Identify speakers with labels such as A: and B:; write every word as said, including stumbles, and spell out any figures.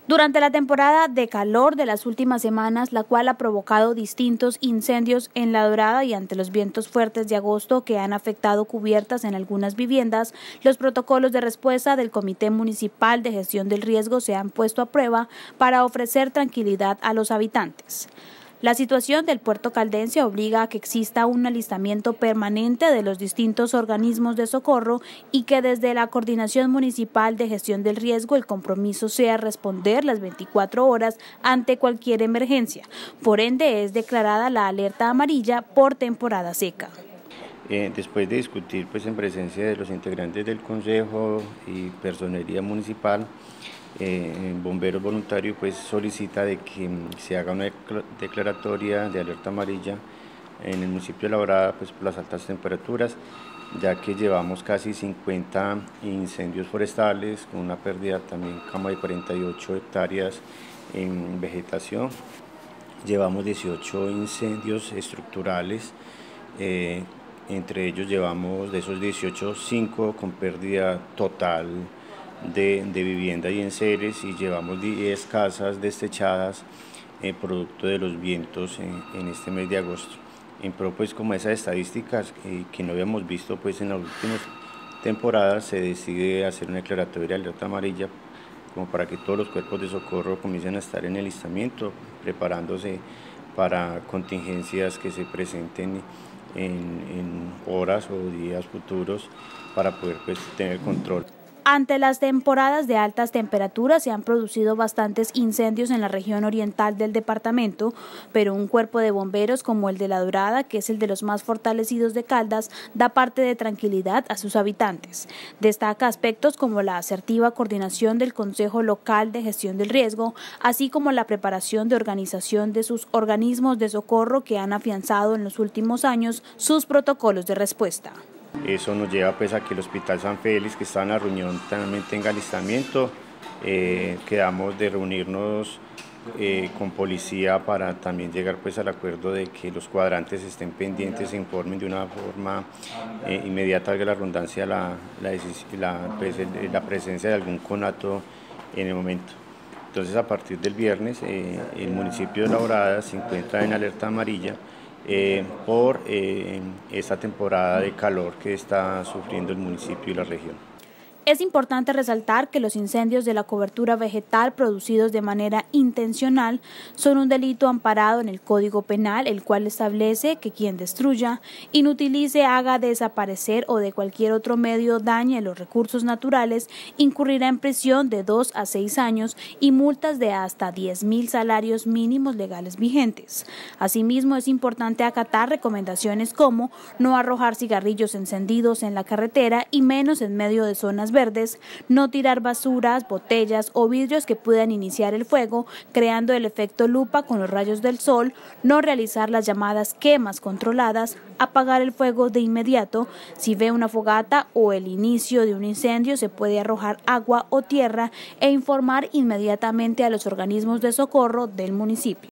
A: Durante la temporada de calor de las últimas semanas, la cual ha provocado distintos incendios en La Dorada y ante los vientos fuertes de agosto que han afectado cubiertas en algunas viviendas, los protocolos de respuesta del Comité Municipal de Gestión del Riesgo se han puesto a prueba para ofrecer tranquilidad a los habitantes. La situación del puerto caldense obliga a que exista un alistamiento permanente de los distintos organismos de socorro y que desde la Coordinación Municipal de Gestión del Riesgo el compromiso sea responder las veinticuatro horas ante cualquier emergencia. Por ende, es declarada la alerta amarilla por temporada seca.
B: Eh, después de discutir pues, en presencia de los integrantes del Consejo y Personería Municipal, eh, Bomberos Voluntarios pues, solicita de que se haga una declaratoria de alerta amarilla en el municipio de La Dorada pues, por las altas temperaturas, ya que llevamos casi cincuenta incendios forestales con una pérdida también como de cuarenta y ocho hectáreas en vegetación. Llevamos dieciocho incendios estructurales, eh, entre ellos llevamos de esos dieciocho, cinco con pérdida total de, de vivienda y enseres, y llevamos diez casas destechadas eh, producto de los vientos en, en este mes de agosto. En pro pues como esas estadísticas eh, que no habíamos visto pues en las últimas temporadas, se decide hacer una declaratoria de alerta amarilla como para que todos los cuerpos de socorro comiencen a estar en el alistamiento, preparándose para contingencias que se presenten En, en horas o días futuros para poder pues, tener control.
A: Ante las temporadas de altas temperaturas se han producido bastantes incendios en la región oriental del departamento, pero un cuerpo de bomberos como el de La Dorada, que es el de los más fortalecidos de Caldas, da parte de tranquilidad a sus habitantes. Destaca aspectos como la asertiva coordinación del Consejo Local de Gestión del Riesgo, así como la preparación de organización de sus organismos de socorro que han afianzado en los últimos años sus protocolos de respuesta.
B: Eso nos lleva pues, a que el Hospital San Félix, que está en la reunión, también tenga alistamiento. Eh, quedamos de reunirnos eh, con policía para también llegar pues, al acuerdo de que los cuadrantes estén pendientes e informen de una forma eh, inmediata, valga la redundancia, la, la, la, pues, la presencia de algún conato en el momento. Entonces, a partir del viernes, eh, el municipio de La Dorada se encuentra en alerta amarilla Eh, por eh, esta temporada de calor que está sufriendo el municipio y la región.
A: Es importante resaltar que los incendios de la cobertura vegetal producidos de manera intencional son un delito amparado en el Código Penal, el cual establece que quien destruya, inutilice, haga desaparecer o de cualquier otro medio dañe los recursos naturales, incurrirá en prisión de dos a seis años y multas de hasta diez mil salarios mínimos legales vigentes. Asimismo, es importante acatar recomendaciones como no arrojar cigarrillos encendidos en la carretera y menos en medio de zonas verdes, no tirar basuras, botellas o vidrios que puedan iniciar el fuego, creando el efecto lupa con los rayos del sol, no realizar las llamadas quemas controladas, apagar el fuego de inmediato. Si ve una fogata o el inicio de un incendio, se puede arrojar agua o tierra e informar inmediatamente a los organismos de socorro del municipio.